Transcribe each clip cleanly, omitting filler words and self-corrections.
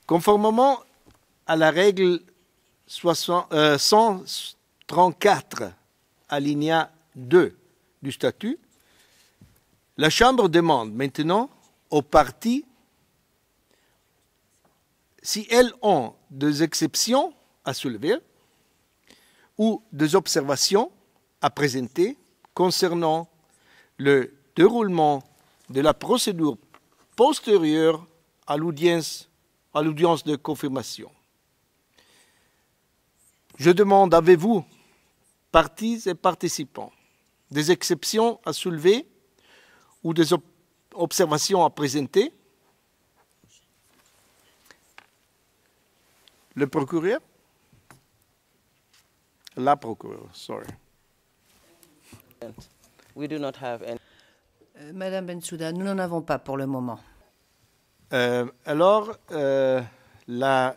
Conformément à la règle 134, alinéa 2 du statut, la Chambre demande maintenant aux parties si elles ont des exceptions à soulever ou des observations à présenter concernant le déroulement de la procédure postérieure à l'audience de confirmation. Je demande, avez-vous, parties et participants, des exceptions à soulever ou des observations à présenter? Le procureur? La procureure, sorry. We do not have any. Madame Bensouda, nous n'en avons pas pour le moment. Alors, la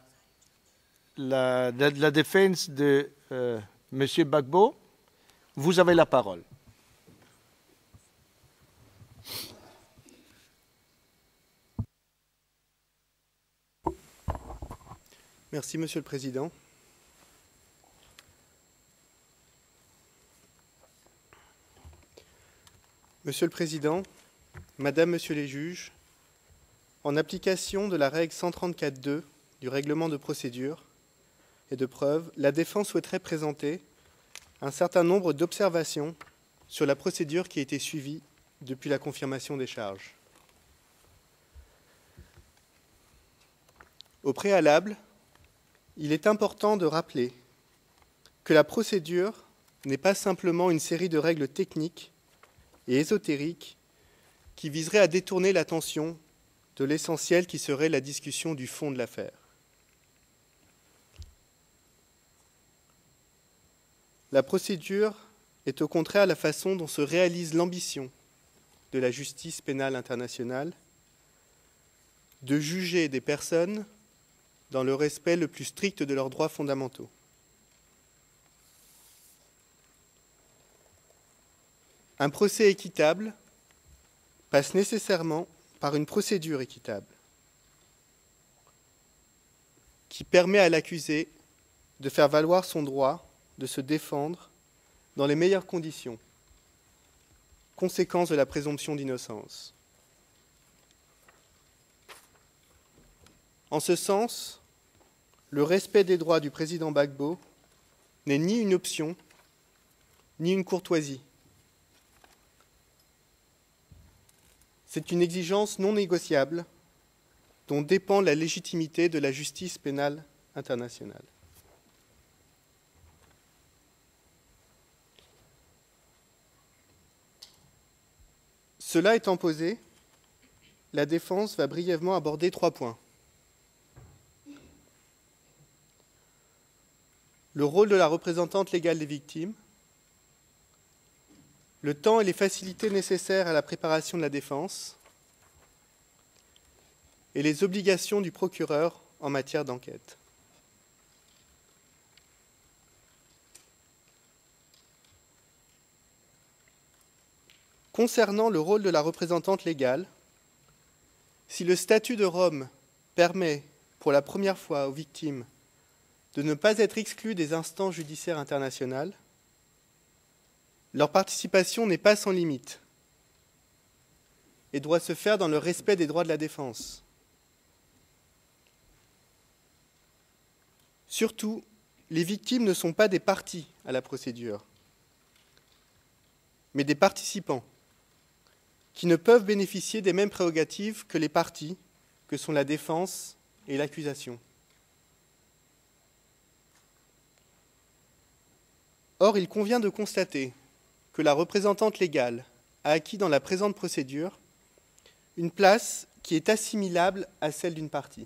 défense de M. Gbagbo, vous avez la parole. Merci, Monsieur le Président. Monsieur le Président, Madame, Monsieur les juges, en application de la règle 134.2 du règlement de procédure et de preuve, la défense souhaiterait présenter un certain nombre d'observations sur la procédure qui a été suivie depuis la confirmation des charges. Au préalable, il est important de rappeler que la procédure n'est pas simplement une série de règles techniques et ésotériques qui viseraient à détourner l'attention de l'essentiel qui serait la discussion du fond de l'affaire. La procédure est au contraire la façon dont se réalise l'ambition de la justice pénale internationale de juger des personnes dans le respect le plus strict de leurs droits fondamentaux. Un procès équitable passe nécessairement par une procédure équitable qui permet à l'accusé de faire valoir son droit de se défendre dans les meilleures conditions, conséquence de la présomption d'innocence. En ce sens, le respect des droits du président Gbagbo n'est ni une option, ni une courtoisie. C'est une exigence non négociable dont dépend la légitimité de la justice pénale internationale. Cela étant posé, la défense va brièvement aborder 3 points. Le rôle de la représentante légale des victimes, le temps et les facilités nécessaires à la préparation de la défense et les obligations du procureur en matière d'enquête. Concernant le rôle de la représentante légale, si le statut de Rome permet pour la première fois aux victimes de ne pas être exclues des instances judiciaires internationales, leur participation n'est pas sans limite et doit se faire dans le respect des droits de la défense. Surtout, les victimes ne sont pas des parties à la procédure, mais des participants qui ne peuvent bénéficier des mêmes prérogatives que les parties, que sont la défense et l'accusation. Or, il convient de constater que la représentante légale a acquis dans la présente procédure une place qui est assimilable à celle d'une partie.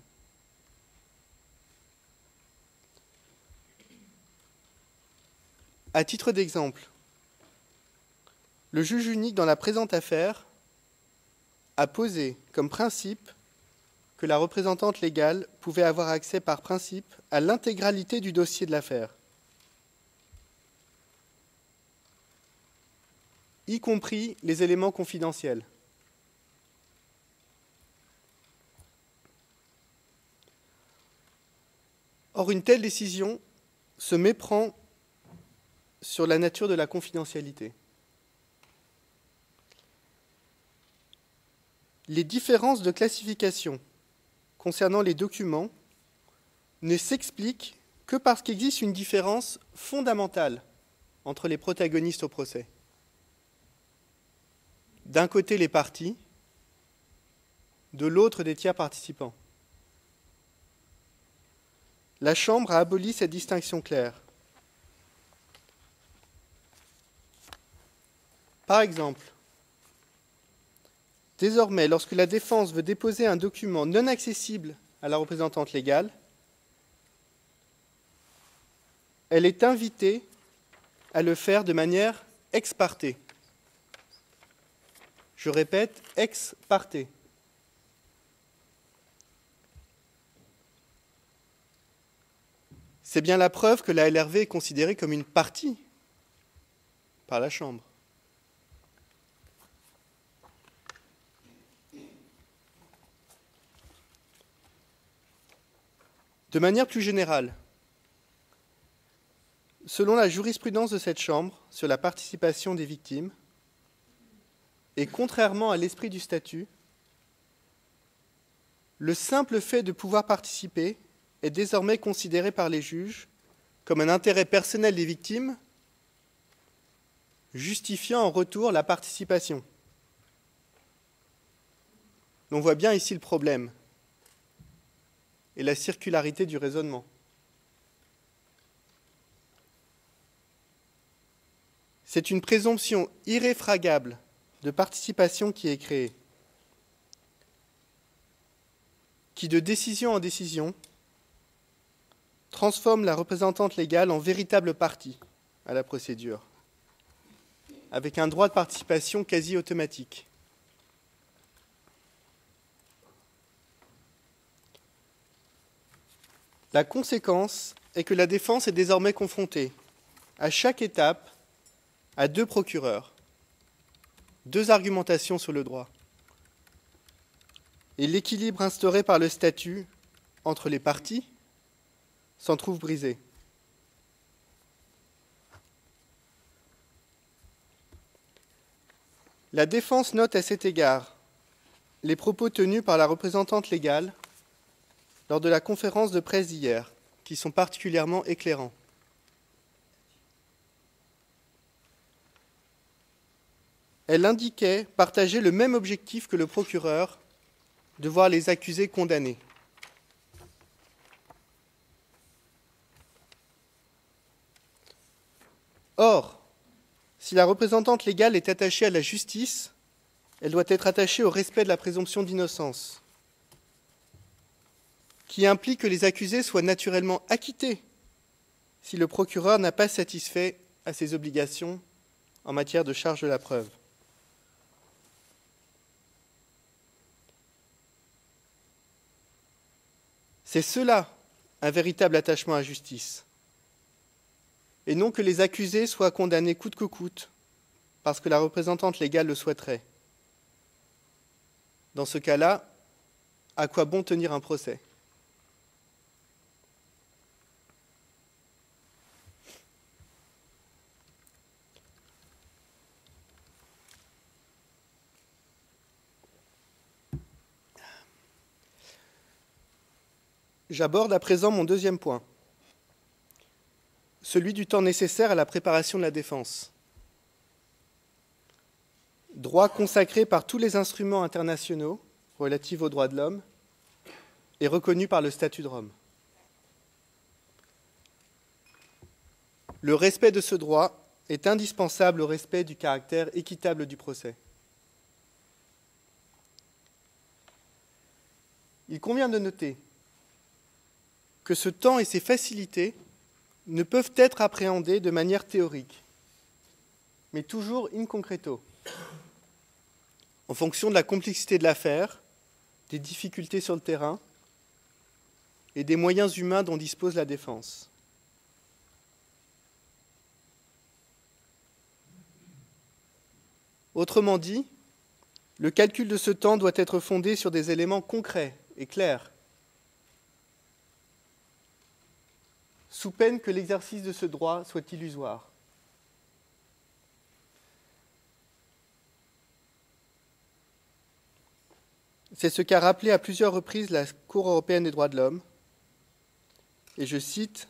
À titre d'exemple, le juge unique dans la présente affaire a posé comme principe que la représentante légale pouvait avoir accès par principe à l'intégralité du dossier de l'affaire, y compris les éléments confidentiels. Or, une telle décision se méprend sur la nature de la confidentialité. Les différences de classification concernant les documents ne s'expliquent que parce qu'existe une différence fondamentale entre les protagonistes au procès. D'un côté les parties, de l'autre des tiers participants. La Chambre a aboli cette distinction claire. Par exemple, désormais, lorsque la défense veut déposer un document non accessible à la représentante légale, elle est invitée à le faire de manière ex parte. Je répète, ex parte. C'est bien la preuve que la LRV est considérée comme une partie par la Chambre. De manière plus générale, selon la jurisprudence de cette Chambre sur la participation des victimes, et contrairement à l'esprit du statut, le simple fait de pouvoir participer est désormais considéré par les juges comme un intérêt personnel des victimes, justifiant en retour la participation. On voit bien ici le problème et la circularité du raisonnement. C'est une présomption irréfragable de participation qui est créée, qui de décision en décision transforme la représentante légale en véritable partie à la procédure, avec un droit de participation quasi automatique. La conséquence est que la défense est désormais confrontée, à chaque étape, à deux procureurs, deux argumentations sur le droit. Et l'équilibre instauré par le statut entre les parties s'en trouve brisé. La défense note à cet égard les propos tenus par la représentante légale lors de la conférence de presse d'hier, qui sont particulièrement éclairants. Elle indiquait partager le même objectif que le procureur de voir les accusés condamnés. Or, si la représentante légale est attachée à la justice, elle doit être attachée au respect de la présomption d'innocence, qui implique que les accusés soient naturellement acquittés si le procureur n'a pas satisfait à ses obligations en matière de charge de la preuve. C'est cela, un véritable attachement à la justice, et non que les accusés soient condamnés coûte que coûte, parce que la représentante légale le souhaiterait. Dans ce cas-là, à quoi bon tenir un procès ? J'aborde à présent mon deuxième point, celui du temps nécessaire à la préparation de la défense. Droit consacré par tous les instruments internationaux relatifs aux droits de l'homme et reconnu par le statut de Rome. Le respect de ce droit est indispensable au respect du caractère équitable du procès. Il convient de noter que ce temps et ses facilités ne peuvent être appréhendés de manière théorique, mais toujours in concreto, en fonction de la complexité de l'affaire, des difficultés sur le terrain et des moyens humains dont dispose la défense. Autrement dit, le calcul de ce temps doit être fondé sur des éléments concrets et clairs. sous peine que l'exercice de ce droit soit illusoire. C'est ce qu'a rappelé à plusieurs reprises la Cour européenne des droits de l'homme, et je cite,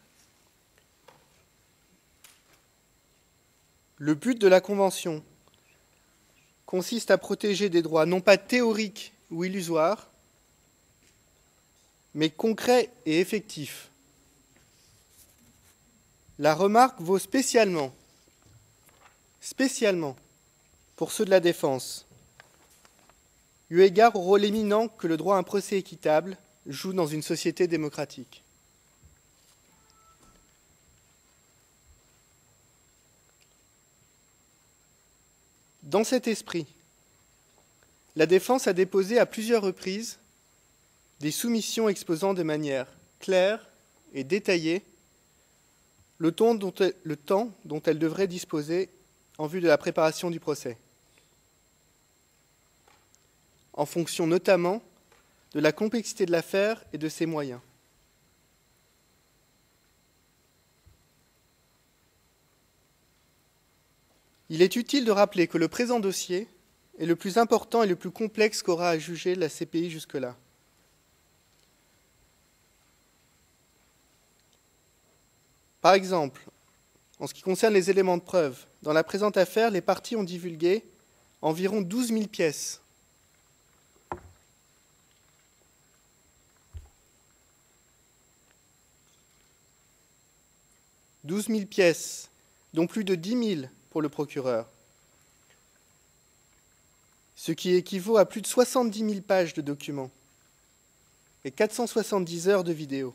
« Le but de la Convention consiste à protéger des droits non pas théoriques ou illusoires, mais concrets et effectifs. La remarque vaut spécialement pour ceux de la défense, eu égard au rôle éminent que le droit à un procès équitable joue dans une société démocratique. » Dans cet esprit, la défense a déposé à plusieurs reprises des soumissions exposant de manière claire et détaillée le temps dont elle devrait disposer en vue de la préparation du procès, en fonction notamment de la complexité de l'affaire et de ses moyens. Il est utile de rappeler que le présent dossier est le plus important et le plus complexe qu'aura à juger la CPI jusque-là. Par exemple, en ce qui concerne les éléments de preuve, dans la présente affaire, les parties ont divulgué environ 12 000 pièces. « 12 000 pièces, dont plus de 10 000 pour le procureur, ce qui équivaut à plus de 70 000 pages de documents et 470 heures de vidéos.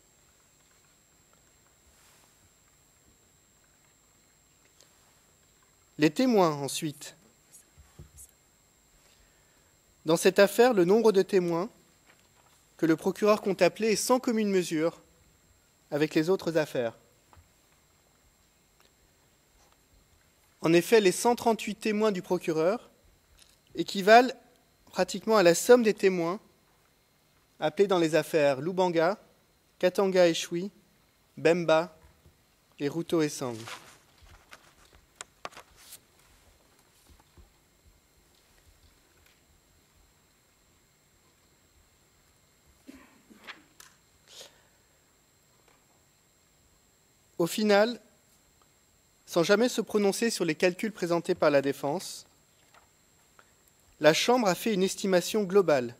Les témoins, ensuite. Dans cette affaire, le nombre de témoins que le procureur compte appeler est sans commune mesure avec les autres affaires. En effet, les 138 témoins du procureur équivalent pratiquement à la somme des témoins appelés dans les affaires Lubanga, Katanga et Chui, Bemba et Ruto et Sang. Au final, sans jamais se prononcer sur les calculs présentés par la défense, la Chambre a fait une estimation globale,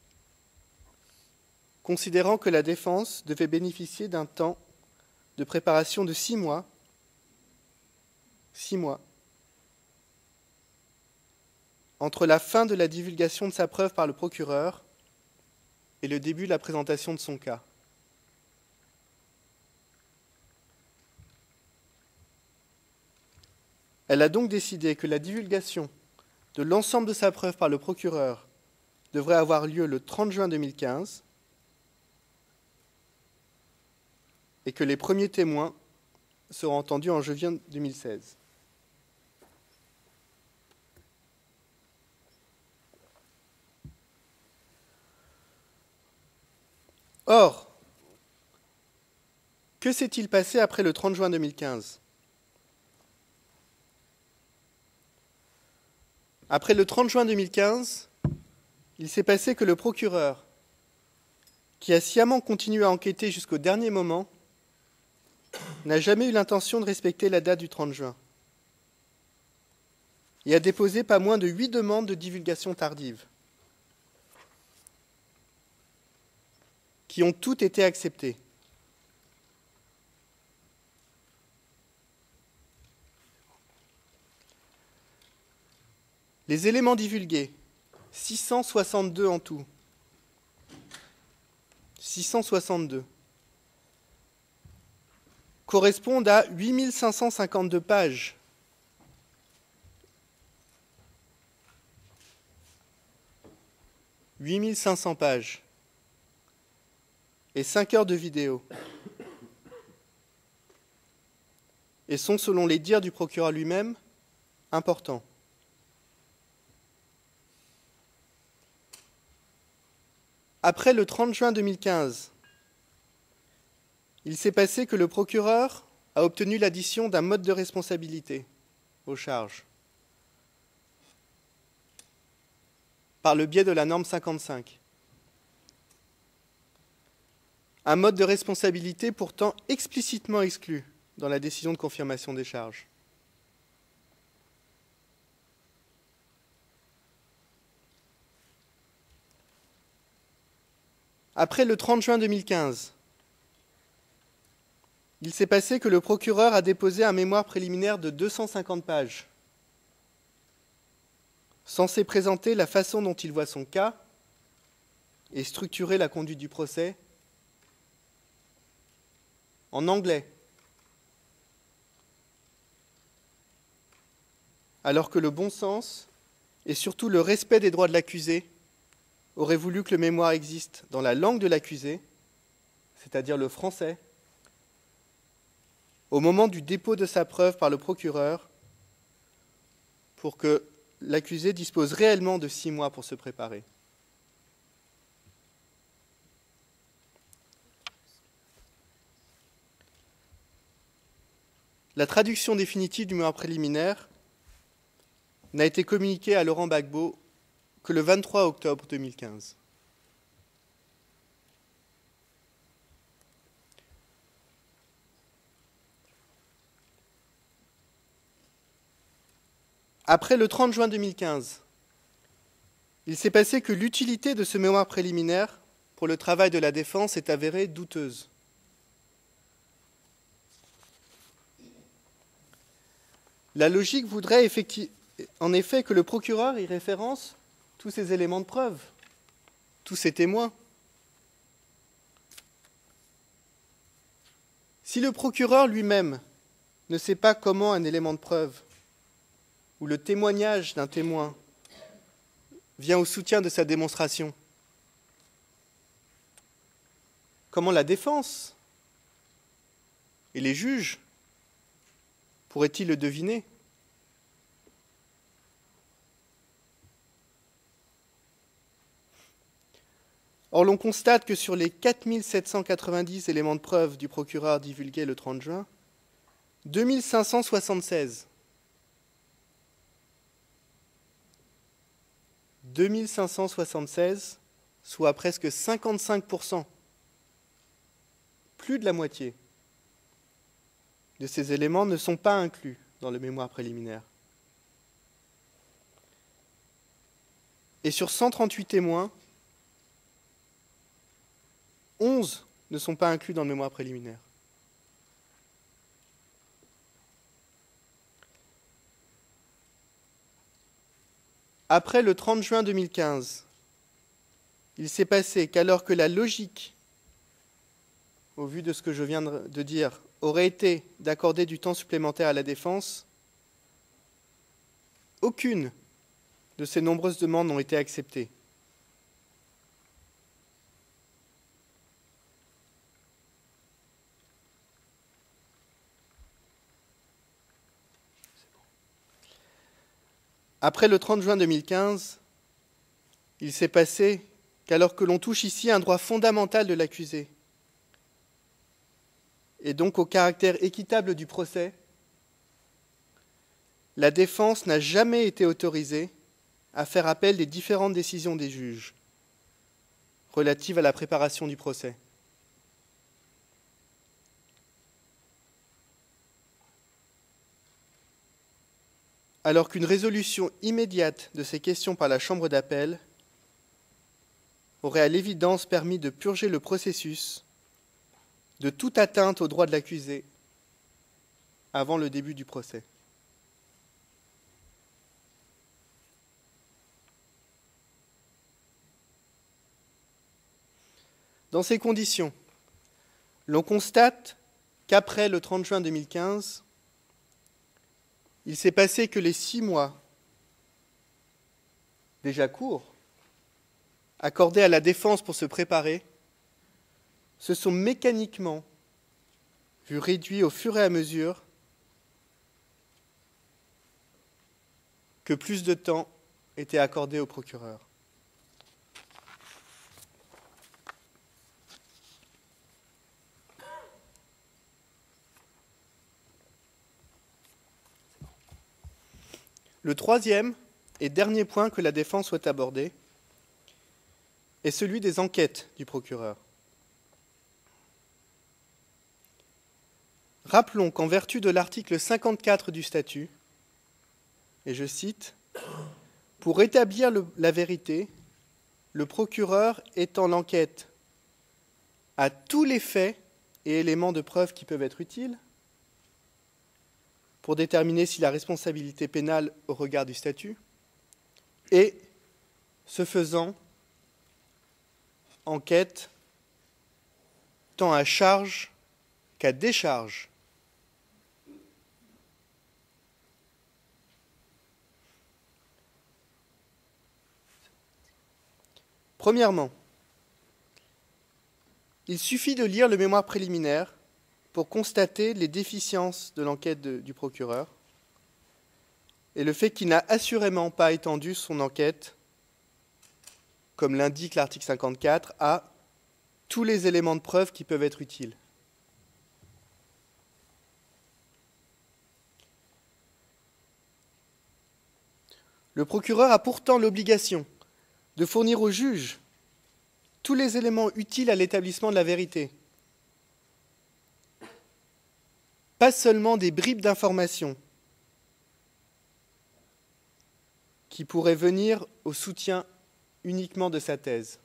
considérant que la défense devait bénéficier d'un temps de préparation de 6 mois, entre la fin de la divulgation de sa preuve par le procureur et le début de la présentation de son cas. Elle a donc décidé que la divulgation de l'ensemble de sa preuve par le procureur devrait avoir lieu le 30 juin 2015 et que les premiers témoins seront entendus en juin 2016. Or, que s'est-il passé après le 30 juin 2015 ? Après le 30 juin 2015, il s'est passé que le procureur, qui a sciemment continué à enquêter jusqu'au dernier moment, n'a jamais eu l'intention de respecter la date du 30 juin et a déposé pas moins de 8 demandes de divulgation tardive, qui ont toutes été acceptées. Les éléments divulgués, 662 en tout, 662, correspondent à 8552 pages. « 8500 pages et 5 heures de vidéo, et sont, selon les dires du procureur lui-même, importants. Après le 30 juin 2015, Il s'est passé que le procureur a obtenu l'addition d'un mode de responsabilité aux charges par le biais de la norme 55. Un mode de responsabilité pourtant explicitement exclu dans la décision de confirmation des charges. Après le 30 juin 2015, il s'est passé que le procureur a déposé un mémoire préliminaire de 250 pages, censé présenter la façon dont il voit son cas et structurer la conduite du procès en anglais, alors que le bon sens et surtout le respect des droits de l'accusé aurait voulu que le mémoire existe dans la langue de l'accusé, c'est-à-dire le français, au moment du dépôt de sa preuve par le procureur, pour que l'accusé dispose réellement de 6 mois pour se préparer. La traduction définitive du mémoire préliminaire n'a été communiquée à Laurent Gbagbo que le 23 octobre 2015. Après le 30 juin 2015, il s'est passé que l'utilité de ce mémoire préliminaire pour le travail de la défense est avérée douteuse. La logique voudrait en effet que le procureur y référence tous ces éléments de preuve, tous ces témoins. Si le procureur lui-même ne sait pas comment un élément de preuve ou le témoignage d'un témoin vient au soutien de sa démonstration, comment la défense et les juges pourraient-ils le deviner ? Or, l'on constate que sur les 4790 éléments de preuve du procureur divulgués le 30 juin, 2576 soit presque 55%, plus de la moitié de ces éléments ne sont pas inclus dans le mémoire préliminaire. Et sur 138 témoins, 11 ne sont pas inclus dans le mémoire préliminaire. Après le 30 juin 2015, il s'est passé qu'alors que la logique, au vu de ce que je viens de dire, aurait été d'accorder du temps supplémentaire à la défense, aucune de ces nombreuses demandes n'ont été acceptées. Après le 30 juin 2015, il s'est passé qu'alors que l'on touche ici un droit fondamental de l'accusé, et donc au caractère équitable du procès, la défense n'a jamais été autorisée à faire appel des différentes décisions des juges relatives à la préparation du procès. Alors qu'une résolution immédiate de ces questions par la Chambre d'appel aurait à l'évidence permis de purger le processus de toute atteinte aux droits de l'accusé avant le début du procès. Dans ces conditions, l'on constate qu'après le 30 juin 2015, il s'est passé que les 6 mois, déjà courts, accordés à la défense pour se préparer, se sont mécaniquement vus réduits au fur et à mesure que plus de temps était accordé au procureur. Le troisième et dernier point que la défense souhaite aborder est celui des enquêtes du procureur. Rappelons qu'en vertu de l'article 54 du statut, et je cite, « Pour établir la vérité, le procureur étend l'enquête à tous les faits et éléments de preuve qui peuvent être utiles, pour déterminer si la responsabilité pénale au regard du statut, et, ce faisant, enquête tant à charge qu'à décharge. » Premièrement, il suffit de lire le mémoire préliminaire pour constater les déficiences de l'enquête du procureur et le fait qu'il n'a assurément pas étendu son enquête, comme l'indique l'article 54, à tous les éléments de preuve qui peuvent être utiles. Le procureur a pourtant l'obligation de fournir au juge tous les éléments utiles à l'établissement de la vérité. Pas seulement des bribes d'informations qui pourraient venir au soutien uniquement de sa thèse.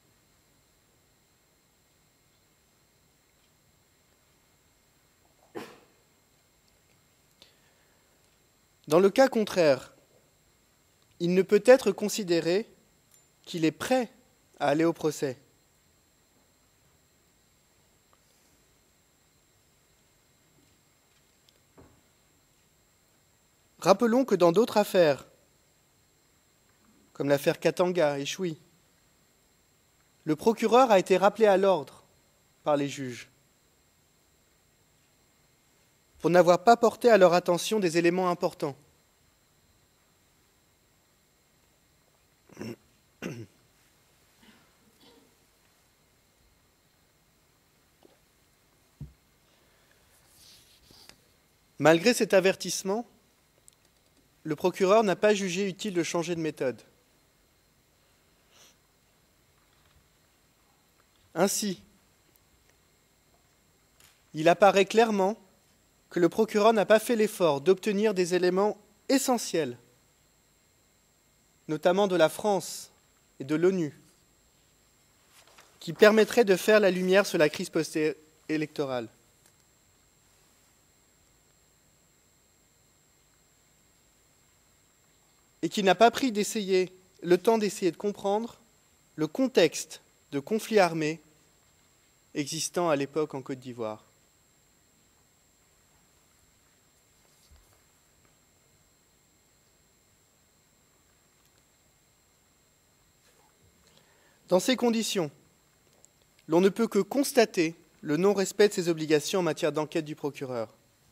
Dans le cas contraire, il ne peut être considéré qu'il est prêt à aller au procès. Rappelons que dans d'autres affaires, comme l'affaire Katanga et Choui, le procureur a été rappelé à l'ordre par les juges pour n'avoir pas porté à leur attention des éléments importants. Malgré cet avertissement, le procureur n'a pas jugé utile de changer de méthode. Ainsi, il apparaît clairement que le procureur n'a pas fait l'effort d'obtenir des éléments essentiels, notamment de la France et de l'ONU, qui permettraient de faire la lumière sur la crise post-électorale. Et qui n'a pas pris le temps d'essayer de comprendre le contexte de conflits armés existant à l'époque en Côte d'Ivoire. Dans ces conditions, l'on ne peut que constater le non-respect de ses obligations en matière d'enquête du procureur.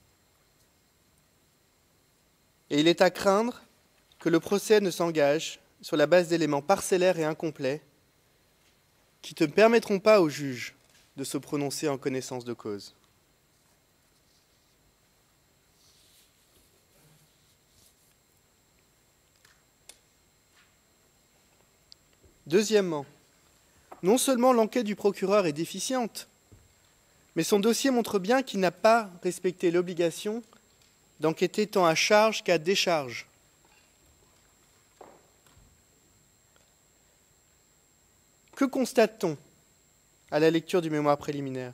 Et il est à craindre que le procès ne s'engage sur la base d'éléments parcellaires et incomplets qui ne permettront pas au juge de se prononcer en connaissance de cause. Deuxièmement, non seulement l'enquête du procureur est déficiente, mais son dossier montre bien qu'il n'a pas respecté l'obligation d'enquêter tant à charge qu'à décharge. Que constate-t-on à la lecture du mémoire préliminaire?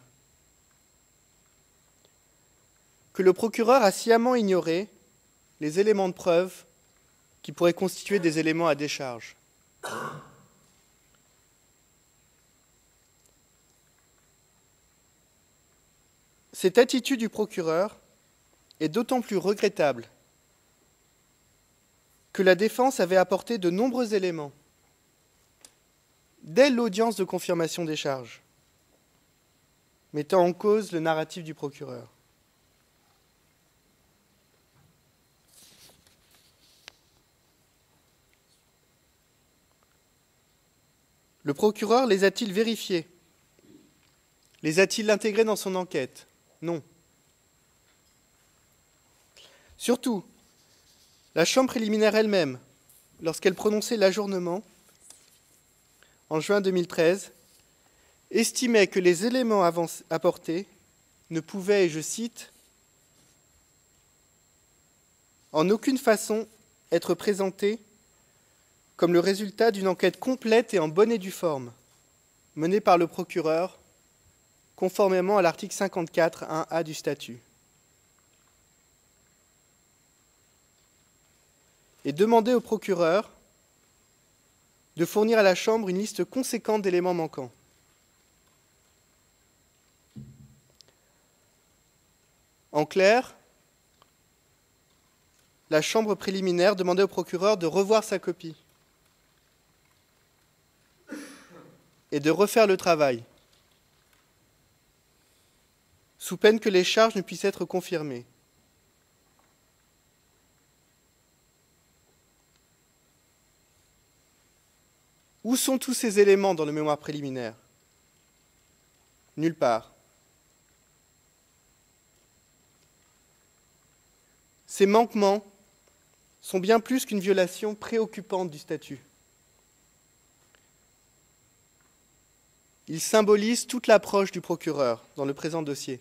Que le procureur a sciemment ignoré les éléments de preuve qui pourraient constituer des éléments à décharge. Cette attitude du procureur est d'autant plus regrettable que la défense avait apporté de nombreux éléments dès l'audience de confirmation des charges, mettant en cause le narratif du procureur. Le procureur les a-t-il vérifiés? Les a-t-il intégrés dans son enquête? Non. Surtout, La Chambre préliminaire elle-même, lorsqu'elle prononçait l'ajournement, en juin 2013, estimait que les éléments apportés ne pouvaient, et je cite, « en aucune façon être présentés comme le résultat d'une enquête complète et en bonne et due forme, menée par le procureur, conformément à l'article 54.1a du statut. » Et demander au procureur de fournir à la Chambre une liste conséquente d'éléments manquants. En clair, la Chambre préliminaire demandait au procureur de revoir sa copie et de refaire le travail, sous peine que les charges ne puissent être confirmées. Où sont tous ces éléments dans le mémoire préliminaire? Nulle part. Ces manquements sont bien plus qu'une violation préoccupante du statut. Ils symbolisent toute l'approche du procureur dans le présent dossier.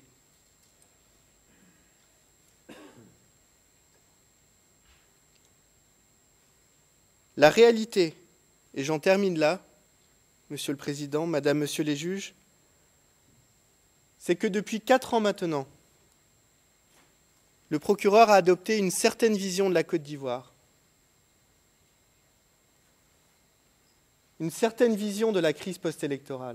La réalité, et j'en termine là, Monsieur le Président, Madame, Monsieur les juges, c'est que depuis 4 ans maintenant, le procureur a adopté une certaine vision de la Côte d'Ivoire, une certaine vision de la crise post-électorale,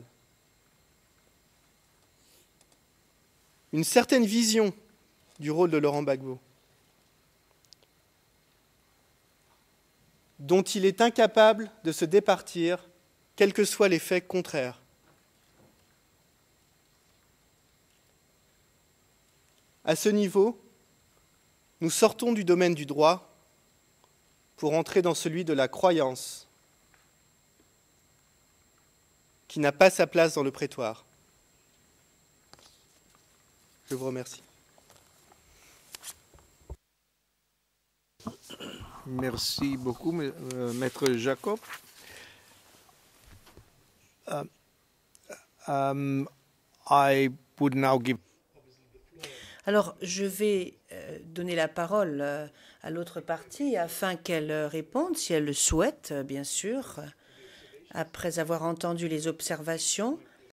une certaine vision du rôle de Laurent Gbagbo, dont il est incapable de se départir, quels que soient les faits contraires. À ce niveau, nous sortons du domaine du droit pour entrer dans celui de la croyance, qui n'a pas sa place dans le prétoire. Je vous remercie. Merci beaucoup, Maître Jacob. I would now give... Alors, je vais donner la parole à l'autre partie afin qu'elle réponde, si elle le souhaite, bien sûr, après avoir entendu les observations.